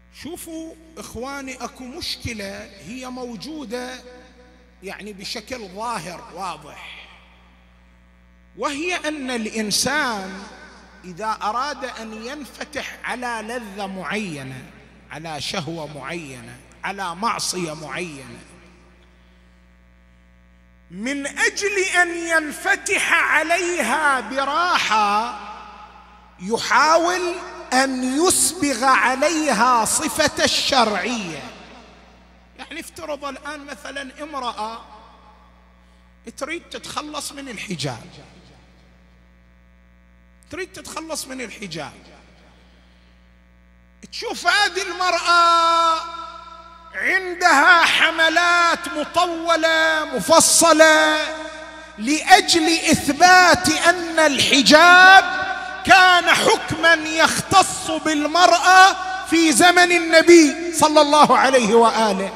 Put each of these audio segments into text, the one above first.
شوفوا إخواني، أكو مشكلة هي موجودة يعني بشكل ظاهر واضح، وهي أن الإنسان إذا أراد أن ينفتح على لذة معينة، على شهوة معينة، على معصية معينة، من أجل أن ينفتح عليها براحة يحاول أن يسبغ عليها صفة الشرعية. يعني افترض الآن مثلا امرأة تريد تتخلص من الحجاب، تريد تتخلص من الحجاب، تشوف هذه المرأة عندها حملات مطولة مفصلة لأجل إثبات أن الحجاب كان حكما يختص بالمرأة في زمن النبي صلى الله عليه وآله.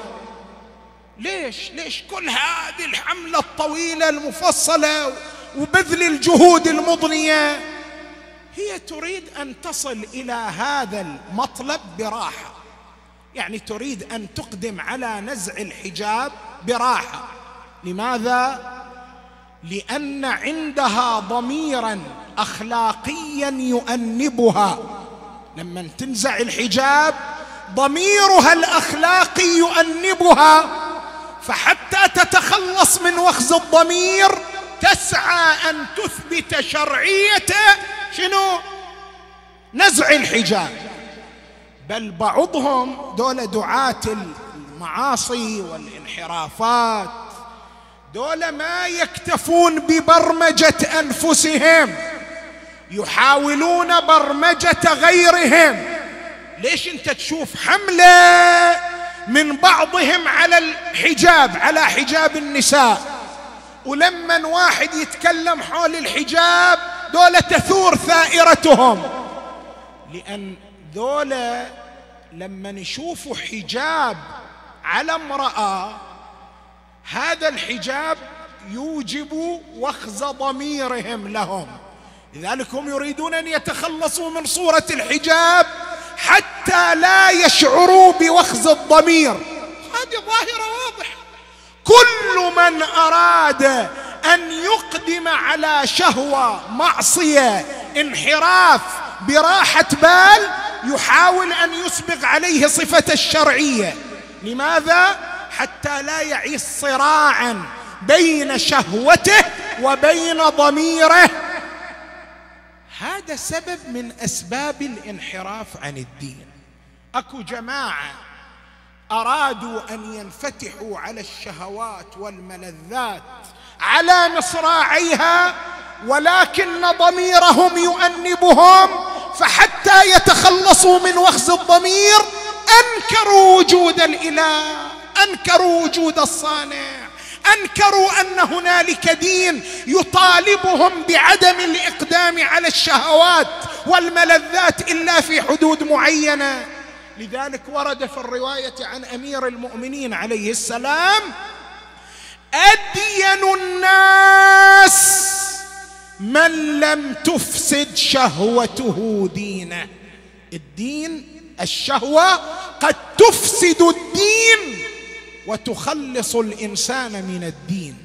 ليش كل هذه الحملة الطويلة المفصلة وبذل الجهود المضنية؟ هي تريد أن تصل إلى هذا المطلب براحة، يعني تريد أن تقدم على نزع الحجاب براحة. لماذا؟ لأن عندها ضميرا أخلاقيا يؤنبها. لما تنزع الحجاب ضميرها الأخلاقي يؤنبها، فحتى تتخلص من وخز الضمير تسعى أن تثبت شرعية شنو؟ نزع الحجاب. بل بعضهم دول دعاة المعاصي والانحرافات دول ما يكتفون ببرمجة أنفسهم، يحاولون برمجة غيرهم. ليش أنت تشوف حملة من بعضهم على الحجاب، على حجاب النساء، ولما واحد يتكلم حول الحجاب دول تثور ثائرتهم؟ لأن دول لما نشوفوا حجاب على امرأة، هذا الحجاب يوجب وخز ضميرهم لهم، لذلك هم يريدون أن يتخلصوا من صورة الحجاب حتى لا يشعروا بوخز الضمير. هذه ظاهرة واضحة. كل من أراد أن يقدم على شهوة، معصية، انحراف براحة بال يحاول أن يسبغ عليه صفة الشرعية. لماذا؟ حتى لا يعيش صراعا بين شهوته وبين ضميره. هذا سبب من أسباب الانحراف عن الدين. أكو جماعة أرادوا أن ينفتحوا على الشهوات والملذات على مصراعيها، ولكن ضميرهم يؤنبهم، فحتى يتخلصوا من وخز الضمير أنكروا وجود الإله، أنكروا وجود الصانع، أنكروا أن هنالك دين يطالبهم بعدم الإقدام على الشهوات والملذات إلا في حدود معينة. لذلك ورد في الرواية عن أمير المؤمنين عليه السلام: أدين الناس من لم تفسد شهوته دينه. الدين، الشهوة قد تفسد الدين وتخلص الإنسان من الدين.